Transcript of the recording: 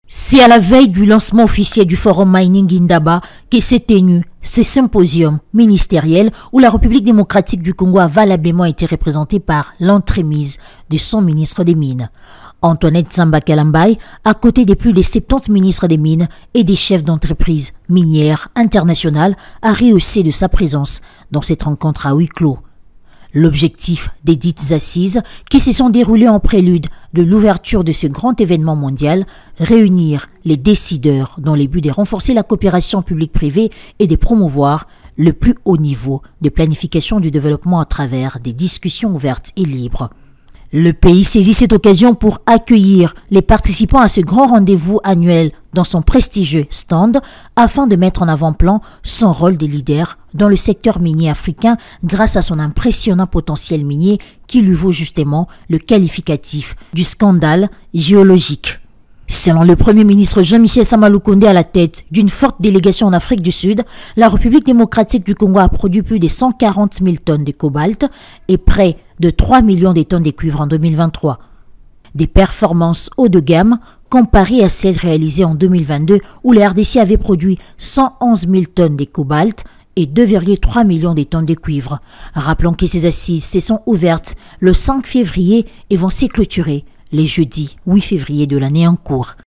C'est à la veille du lancement officiel du Forum Mining Indaba que s'est tenu ce symposium ministériel où la République démocratique du Congo a valablement été représentée par l'entremise de son ministre des Mines. Antoinette Samba Kalambay, à côté des plus de 70 ministres des Mines et des chefs d'entreprises minières internationales, a rehaussé de sa présence dans cette rencontre à huis clos. L'objectif des dites assises, qui se sont déroulées en prélude de l'ouverture de ce grand événement mondial, réunir les décideurs dans le but de renforcer la coopération publique-privée et de promouvoir le plus haut niveau de planification du développement à travers des discussions ouvertes et libres. Le pays saisit cette occasion pour accueillir les participants à ce grand rendez-vous annuel dans son prestigieux stand afin de mettre en avant-plan son rôle de leader dans le secteur minier africain grâce à son impressionnant potentiel minier qui lui vaut justement le qualificatif du scandale géologique. Selon le Premier ministre Jean-Michel Sama-Lukonde à la tête d'une forte délégation en Afrique du Sud, la République démocratique du Congo a produit plus de 140 000 tonnes de cobalt et près de 3 millions de tonnes de cuivre en 2023. Des performances haut de gamme comparées à celles réalisées en 2022 où la RDC avait produit 111 000 tonnes de cobalt et 2,3 millions de tonnes de cuivre. Rappelons que ces assises se sont ouvertes le 5 février et vont se clôturer les jeudis 8 février de l'année en cours.